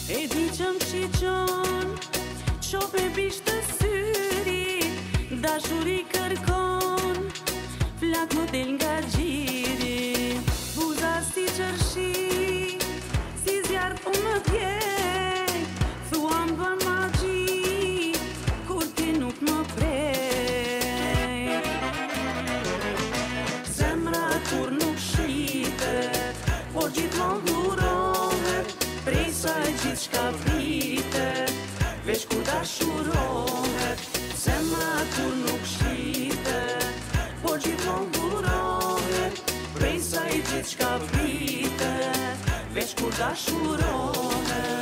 E di qëm shiqon qo pe bisht të syri, dashuri kërkon flak më del nga gjiri. Buza si qërshi, si zjarë po më pjej, thua më bën magji kur ti nuk më prej. Zemra kur nuk shitet, por gjithmonë dhurohet, prej saj gjithë shka pritet, veç kur dashurohet. Zemra kur nuk shitet, por gjithmonë dhurohet, prej saj gjithë shka pritet, veç kur dashurohet.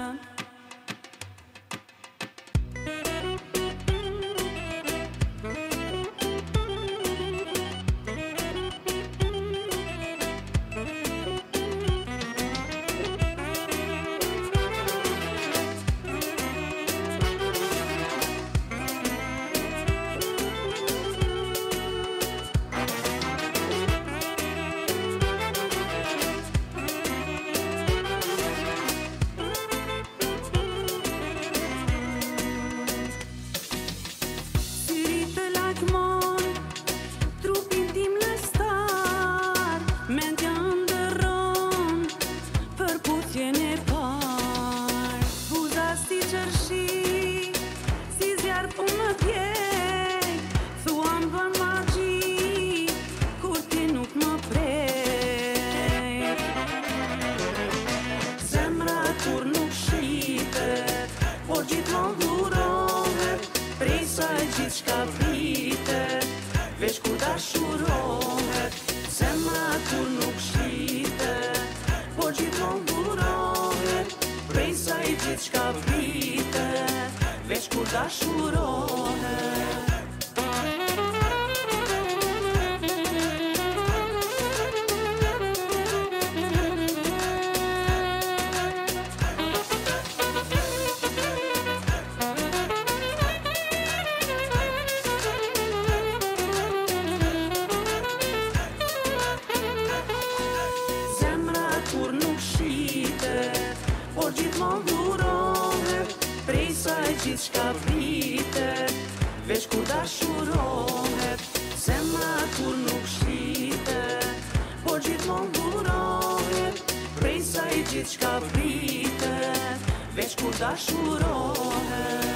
Trupin tim lëstar, mendja ndërron për puthjen e par. Buza si qërshi, si zjarë po më pjej, thua më bën magji kur ti nuk më prej. Zemra kur nuk shitet, por gjithmonë dhurohet, prej saj gjithë shka pritet, veç kur dashurohet. Zemra kur nuk shitet, por gjithmonë dhurohet, prej saj gjithë shka pritet, veç kur dashurohet. Kur nuk shitet, por gjithmonë dhurohet, prej saj gjithë shka pritet, veç kur dashurohet. Zemra kur nuk shitet, por gjithmonë dhurohet, prej saj gjithë shka pritet, veç kur dashurohet.